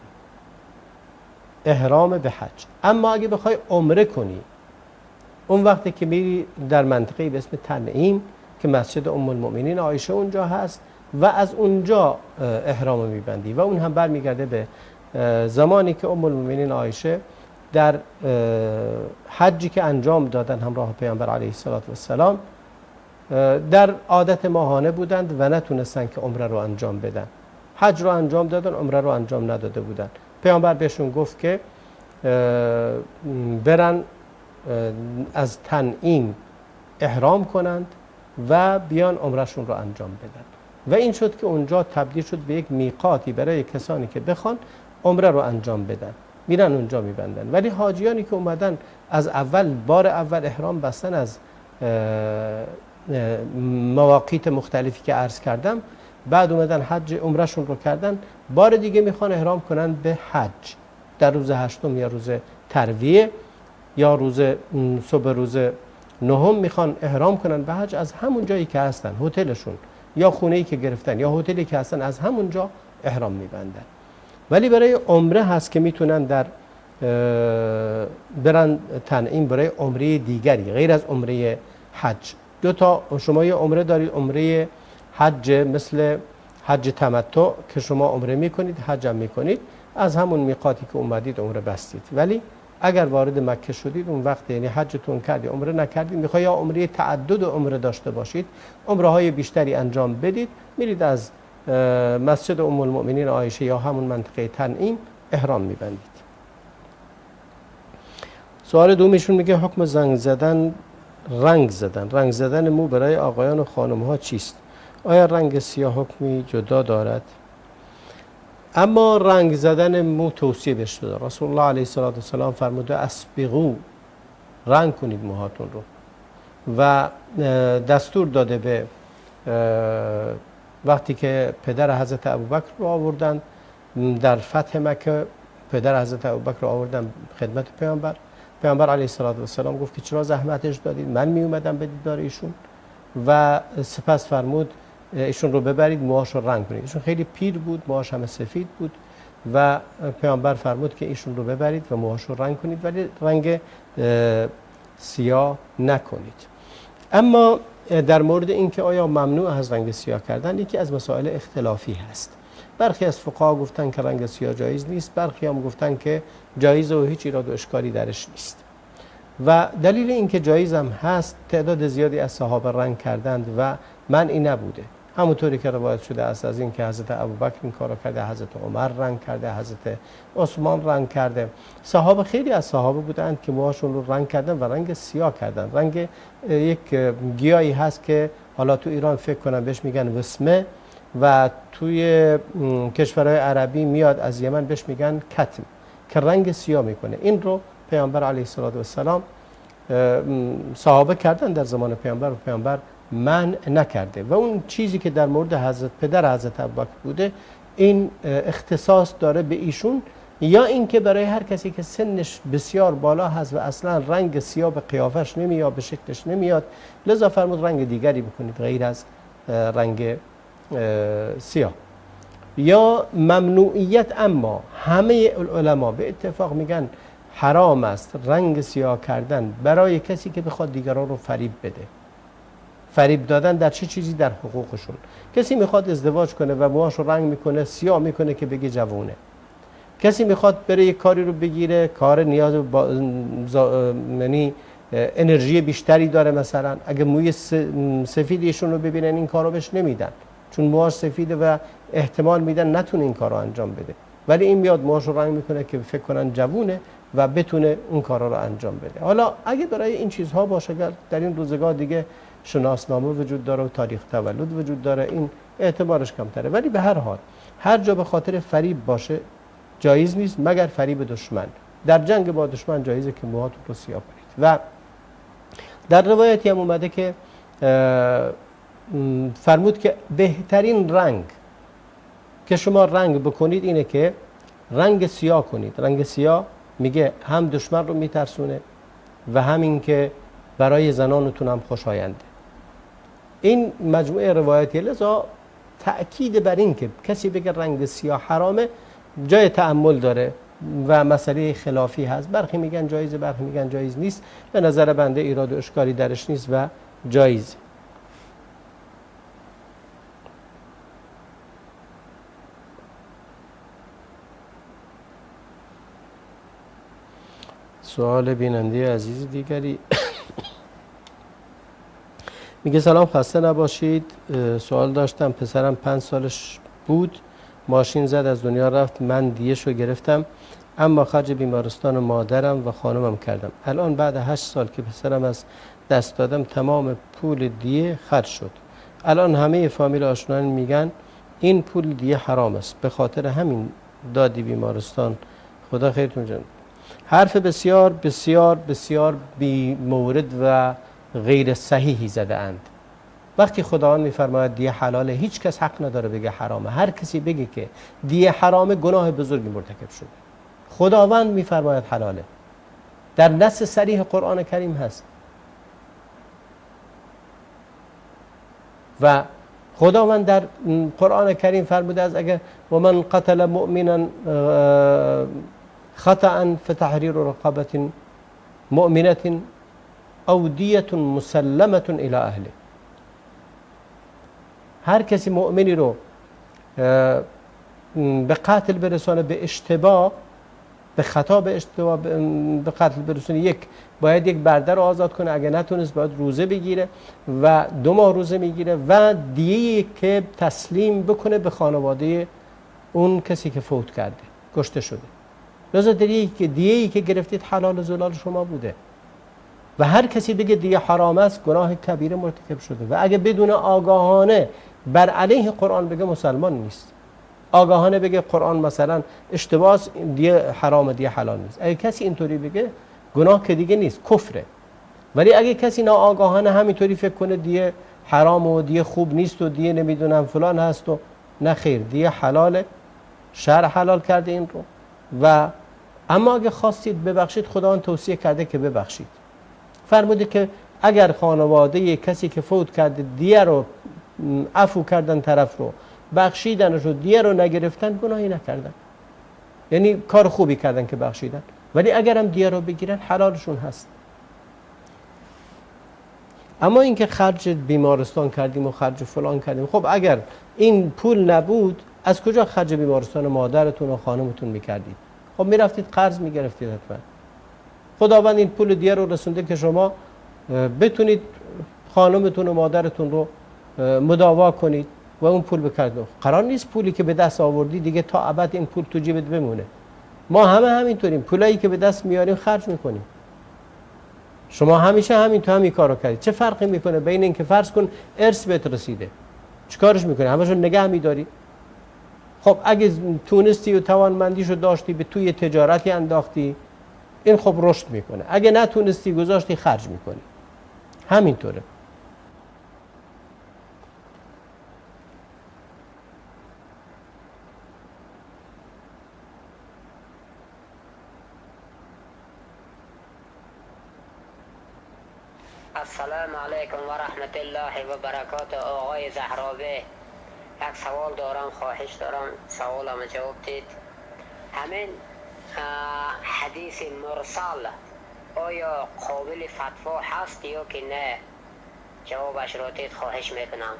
احرام به حج. اما اگه بخوای عمره کنی، اون وقتی که میری در منطقه به اسم تنعیم که مسجد ام المؤمنین عایشه اونجا هست و از اونجا احرام میبندی و اون هم برمیگرده به زمانی که ام المؤمنین عایشه در حجی که انجام دادن همراه پیامبر علیه السلام در عادت ماهانه بودند و نتونستن که عمره رو انجام بدن. حج رو انجام دادن، عمره رو انجام نداده بودن. پیامبر بهشون گفت که برن از تنعیم احرام کنند و بیان عمرهشون رو انجام بدن و این شد که اونجا تبدیل شد به یک میقاتی برای کسانی که بخوان عمره رو انجام بدن، میرن اونجا میبندن. ولی حاجیانی که اومدن از اول بار اول احرام بستن از مواقیت مختلفی که عرض کردم، بعد اومدن حج عمرهشون رو کردن، بار دیگه میخوان احرام کنن به حج در روز هشتم یا روز ترویه یا روز صبح روز نهم میخوان احرام کنن به حج، از همون جایی که هستن، هتلشون یا خونه‌ای که گرفتن یا هتلی که هستن، از همونجا احرام میبندن. ولی برای عمره هست که میتونن در برن تنعیم برای عمره دیگری غیر از عمره حج. دو تا شما یه عمره دارید، عمره حج مثل حج تمتع که شما عمره میکنید، حج هم میکنید، از همون میقاتی که اومدید عمره بستید. ولی اگر وارد مکه شدید اون وقت یعنی حجتون کردید عمره نکردید، میخوای یا عمره تعدد عمره داشته باشید، عمره های بیشتری انجام بدید، میرید از مسجد ام المؤمنین عایشه یا همون منطقه تنعیم احرام میبندید. سوال دومیشون میگه حکم زنگ زدن، رنگ زدن رنگ زدن مو برای آقایان و خانم ها چیست؟ آیا رنگ سیاه حکمی جدا دارد؟ اما رنگ زدن مو توصیه بهش شده. رسول الله علیه السلام فرموده اسبغوا، رنگ کنید موهاتون رو و دستور داده به وقتی که پدر حضرت ابوبکر رو آوردن در فتح مکه، پدر حضرت ابوبکر رو آوردن خدمت پیامبر، پیامبر علیه السلام گفت که چرا زحمتش دادید؟ من می اومدم به دیدار ایشون. و سپس فرمود ایشون رو ببرید موهاش رو رنگ کنید. ایشون خیلی پیر بود، موهاش همه سفید بود و پیامبر فرمود که ایشون رو ببرید و موهاش رو رنگ کنید ولی رنگ سیاه نکنید. اما در مورد اینکه آیا ممنوع از رنگ سیاه کردن، یکی از مسائل اختلافی هست. برخی از فقها گفتن که رنگ سیاه جایز نیست، برخی هم گفتن که جایز و هیچ ایراد و اشکالی درش نیست. و دلیل اینکه جایز هم هست، تعداد زیادی از صحابه رنگ کردند و منعی نبوده. همونطوری که روایت شده است از اینکه حضرت ابوبکر این کارو کرده، حضرت عمر رنگ کرده، حضرت عثمان رنگ کرده. صحابه خیلی از صحابه بودند که موهاشون رو رنگ کردن و رنگ سیاه کردن. رنگ یک گیاهی هست که حالا تو ایران فکر کنم بهش میگن وسمه و توی کشورهای عربی میاد از یمن بهش میگن کتم که رنگ سیاه میکنه. این رو پیامبر علیه السلام صحابه کردن در زمان پیامبر و پیامبر منع نکرده. و اون چیزی که در مورد حضرت پدر حضرت ابوبکر بوده، این اختصاص داره به ایشون، یا اینکه برای هر کسی که سنش بسیار بالا هست و اصلا رنگ سیاه به قیافش نمیاد، به شکلش نمیاد، لذا فرمود رنگ دیگری بکنید غیر از رنگ سیاه. یا ممنوعیت، اما همه علما به اتفاق میگن حرام است رنگ سیاه کردن برای کسی که بخواد دیگران رو فریب بده. فریب دادن در چه چیزی؟ در حقوقشون. کسی میخواد ازدواج کنه و موهاش رو رنگ میکنه سیاه میکنه که بگه جوونه. کسی میخواد بره یک کاری رو بگیره، کار نیاز با یعنی انرژی بیشتری داره، مثلا اگه موی سفیدیشون رو ببینن این کارو بهش نمیدن چون موهاش سفیده و احتمال میدن نتونه این کارو انجام بده، ولی این میاد موهاش رو رنگ میکنه که فکر کنن جوونه و بتونه اون کارا رو انجام بده. حالا اگه برای این چیزها باشه، در این روزگار دیگه شناسنامه وجود داره و تاریخ تولد وجود داره، این اعتبارش کمتره. ولی به هر حال هر جا به خاطر فریب باشه جایز نیست مگر فریب دشمن. در جنگ با دشمن جایزه که موهاتون رو سیاه کنید. و در روایتی هم اومده که فرمود که بهترین رنگ که شما رنگ بکنید اینه که رنگ سیاه کنید. رنگ سیاه میگه هم دشمن رو میترسونه و همین که برای زنانتون هم خوشاینده. این مجموعه روایتی، لذا تأکید بر این که کسی بگه رنگ سیاه حرامه جای تأمل داره و مسئله خلافی هست. برخی میگن جایزه، برخی میگن جایز نیست. به نظر بنده ایراد و اشکالی درش نیست و جایز. سوال بیننده عزیز دیگری میگه سلام، خسته نباشید. سوال داشتم، پسرم پنج سالش بود ماشین زد از دنیا رفت، من دیه‌شو گرفتم اما خرج بیمارستان مادرم و خانمم کردم. الان بعد هشت سال که پسرم از دست دادم تمام پول دیه خرج شد. الان همه فامیل آشنایان میگن این پول دیه حرام است، به خاطر همین دادی بیمارستان. خدا خیرتون جان. حرف بسیار بسیار بسیار بی مورد و غیر صحیحی زده اند. وقتی خداوند میفرماید دیه حلاله، هیچ کس حق نداره بگه حرامه. هر کسی بگه که دیه حرامه گناه بزرگی مرتکب شده. خداوند میفرماید حلاله، در نص صریح قرآن کریم هست. و خداوند در قرآن کریم فرموده از اگر و من قتل مؤمنا خطأ فتحریر رقبة مؤمنة او دیة مسلمة الى اهله. هر کسی مؤمنی رو به قتل برسانه به اشتباه، به خطا به اشتباه به قتل برسونه، یک باید یک برده رو آزاد کنه، اگه نتونست باید روزه بگیره و دو ماه روزه میگیره و دیه که تسلیم بکنه به خانواده اون کسی که فوت کرده کشته شده. لذا دیه که دیه‌ای که گرفتید حلال زلال شما بوده. و هر کسی بگه دیه حرام است گناه کبیره مرتکب شده. و اگه بدون آگاهانه بر علیه قرآن بگه مسلمان نیست. آگاهانه بگه قرآن مثلا اشتباه دیه حرام دیه حلال نیست. اگه کسی اینطوری بگه گناه که دیگه نیست، کفره. ولی اگه کسی ناآگاهانه همینطوری فکر کنه دیه حرام و دیه خوب نیست و دیه نمیدونم فلان هست و نه خیر، دیه حلاله، شرع حلال کرده این رو. و اما اگه خواستید ببخشید خداوند توصیه کرده که ببخشید. فرموده که اگر خانواده کسی که فوت کرده دیه رو عفو کردن، طرف رو بخشیدنش و دیه رو نگرفتن، گناهی نکردن، یعنی کار خوبی کردن که بخشیدن. ولی اگر هم دیه رو بگیرن حلالشون هست. اما اینکه خرج بیمارستان کردیم و خرج فلان کردیم، خب اگر این پول نبود از کجا خرج بیمارستان مادرتون و خانمتون میکردید؟ خب میرفتید قرض میگرفتید حتما. خداوند این پول دیگه رو رسونده که شما بتونید خانمتون و مادرتون رو مداوا کنید و اون پول بکردید. قرار نیست پولی که به دست آوردی دیگه تا ابد این پول تو جیبت بمونه. ما همه همینطوریم، پولایی که به دست میاریم خرج میکنیم. شما همیشه همین تو همین کارو کردید. چه فرقی میکنه بین اینکه فرض کن ارث بهت رسیده، چیکارش میکنی؟ همشو نگه میداری؟ خب اگه تونستی و توانمندیشو داشتی به توی تجارتی انداختی، این خب رشد میکنه. اگه نتونستی گذاشتی خرج میکنی. همینطوره. السلام علیکم و رحمت الله و برکاته. آقای زهرابه، یک سوال دارم، خواهش دارم سوالم جواب دید. همین حدیث مرسل آیا قابل فتوا هست یا که نه؟ جوابش را دید خواهش میکنم.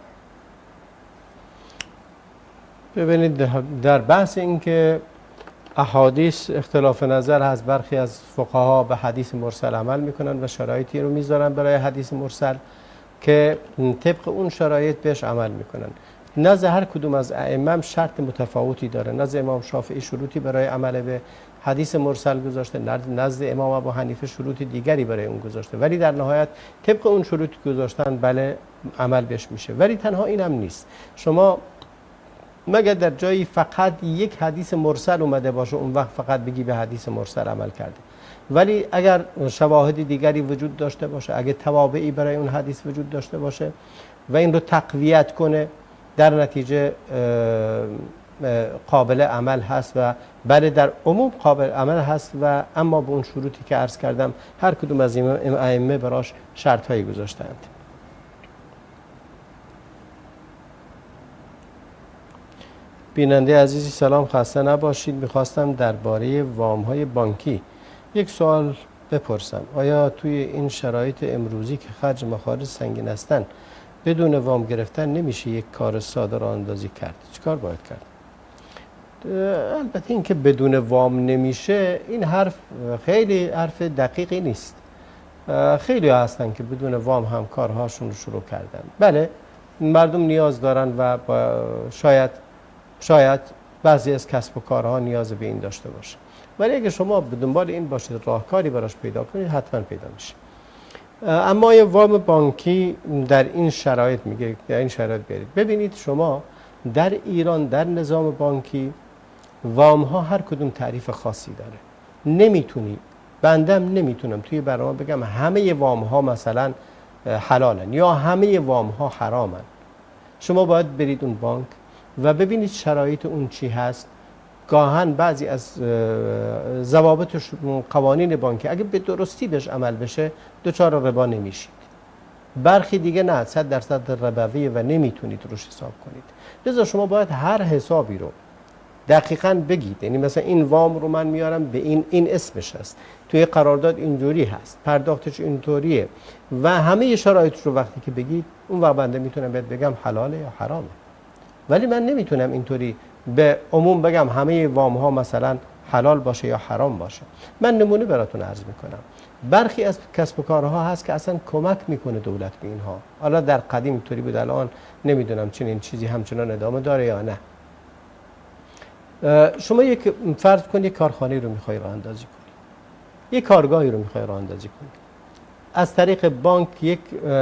ببینید در بحث این که احادیث اختلاف نظر هست، برخی از فقها به حدیث مرسل عمل میکنن و شرایطی رو میذارن برای حدیث مرسل که طبق اون شرایط بهش عمل میکنن. نزد هر کدوم از ائمه شرط متفاوتی داره. نزد امام شافعی شروطی برای عمل به حدیث مرسل گذاشته، نزد امام ابو حنیفه شروط دیگری برای اون گذاشته، ولی در نهایت طبق اون شروطی گذاشتن بله عمل بهش میشه. ولی تنها اینم نیست. شما مگر در جایی فقط یک حدیث مرسل اومده باشه اون وقت فقط بگی به حدیث مرسل عمل کرده. ولی اگر شواهد دیگری وجود داشته باشه، اگر توابعی برای اون حدیث وجود داشته باشه و این رو تقویت کنه، در نتیجه قابل عمل هست و بله در عموم قابل عمل هست و اما به اون شروطی که عرض کردم هر کدوم از این ائمه براش شرط هایی گذاشتند. بیننده عزیزی سلام، خسته نباشید. میخواستم درباره وام های بانکی یک سوال بپرسم. آیا توی این شرایط امروزی که خرج مخارج سنگین هستند بدون وام گرفتن نمیشه یک کار ساده را اندازی کرد؟ چیکار باید کرد؟ البته این که بدون وام نمیشه این حرف خیلی حرف دقیقی نیست. خیلی هستن که بدون وام هم کارهاشون رو شروع کردن. بله مردم نیاز دارن و شاید شاید بعضی از کسب و کارها نیاز به این داشته باشه، ولی اگه شما به دنبال این باشید راهکاری براش پیدا کنید حتما پیدا میشه. اما یه وام بانکی در این شرایط میگه در این شرایط بیارید. ببینید شما در ایران در نظام بانکی وام ها هر کدوم تعریف خاصی داره. نمیتونی بندم نمیتونم توی برنامه بگم همه وام ها مثلا حلالن یا همه وام ها حرامن. شما باید برید اون بانک و ببینید شرایط اون چی هست. گاهن بعضی از ضوابط قوانین بانکی اگه به درستی بهش عمل بشه دچار ربا نمیشید. برخی دیگه نه، صد درصد ربویه و نمیتونید روش حساب کنید. لذا شما باید هر حسابی رو دقیقاً بگید. یعنی مثلا این وام رو من میارم به این این اسمش هست، توی قرارداد اینجوری هست، پرداختش اینطوریه و همه شرایط رو وقتی که بگید اون وقت بنده میتونم بهت بگم حلاله یا حرامه. ولی من نمیتونم اینطوری به عموم بگم همه وام ها مثلا حلال باشه یا حرام باشه. من نمونه براتون عرض میکنم. برخی از کسب و کارها هست که اصلا کمک میکنه دولت به اینها. حالا در قدیم اینطوری بود، الان نمیدونم چنین چیزی همچنان ادامه داره یا نه. شما یک فرض کن یک کارخانه رو میخوای راه اندازی کنی، یک کارگاهی رو میخوای راه اندازی کنی، از طریق بانک یک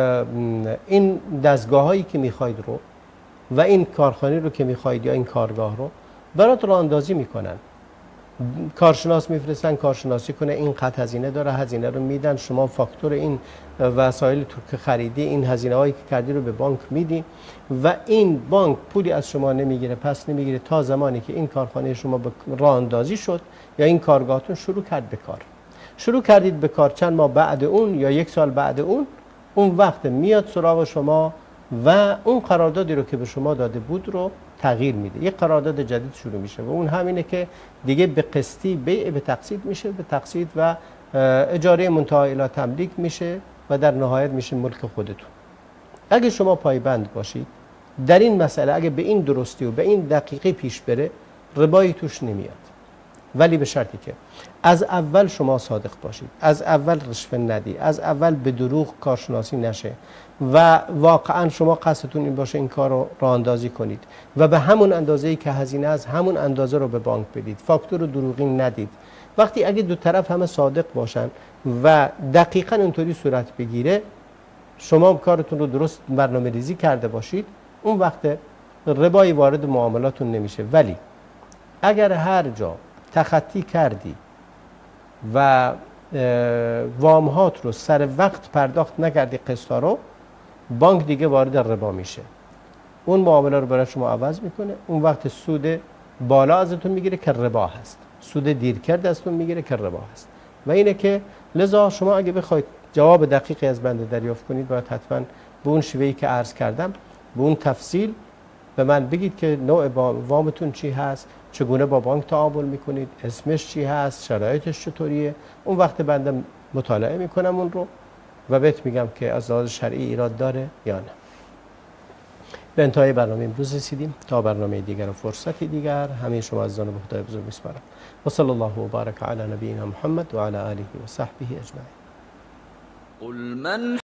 این دستگاه هایی که میخواید رو و این کارخانه رو که میخواید یا این کارگاه رو برات راه اندازی میکنن. کارشناس میفرستن کارشناسی کنه، این قطع هزینه داره، هزینه رو میدن، شما فاکتور این وسایل که خریدی این هزینه هایی که کردی رو به بانک میدی و این بانک پولی از شما نمیگیره، پس نمیگیره تا زمانی که این کارخانه شما به راه اندازی شد یا این کارگاهتون شروع کرد به کار. شروع کردید به کار، چند ماه بعد اون یا یک سال بعد اون اون وقت میاد سراغ شما و اون قراردادی رو که به شما داده بود رو تغییر میده، یک قرارداد جدید شروع میشه و اون همینه که دیگه به قسطی بیع به تقسیط میشه، به تقسیط و اجاره منتهی الی تملیک میشه و در نهایت میشه ملک خودتون. اگه شما پایبند باشید در این مسئله، اگه به این درستی و به این دقیقه پیش بره، ربایی توش نمیاد. ولی به شرطی که از اول شما صادق باشید، از اول رشوه ندی، از اول به دروغ کارشناسی نشه و واقعا شما قصدتون این باشه این کار رو راه اندازی کنید و به همون اندازه‌ای که هزینه از همون اندازه رو به بانک بدید، فاکتور رو دروغی ندید. وقتی اگه دو طرف همه صادق باشن و دقیقاً اونطوری صورت بگیره، شما کارتون رو درست برنامه ریزی کرده باشید، اون وقت ربایی وارد معاملاتون نمیشه. ولی اگر هر جا تخطی کردی و وامهات رو سر وقت پرداخت نکردی، قسطا رو، بانک دیگه وارد ربا میشه، اون معامله رو برای شما عوض میکنه. اون وقت سود بالا ازتون میگیره که ربا هست، سود دیر کرد ازتون میگیره که ربا هست. و اینه که لذا شما اگه بخواید جواب دقیقی از بنده دریافت کنید باید حتما به اون شیوهی که عرض کردم، به اون تفصیل به من بگید که نوع وامتون چی هست، چگونه با بانک تعامل میکنید، اسمش چی هست، شرایطش چطوریه. اون وقت بنده مطالعه میکنم اون رو و بهت میگم که از لحاظ شرعی ایراد داره یا نه. به انتهای برنامه امروز رسیدیم. تا برنامه دیگر و فرصتی دیگر همه شما عزیزان به خدای بزرگ میسپارم. و صلی الله و بارک علی نبینا محمد و علی آله و صحبه اجمعین.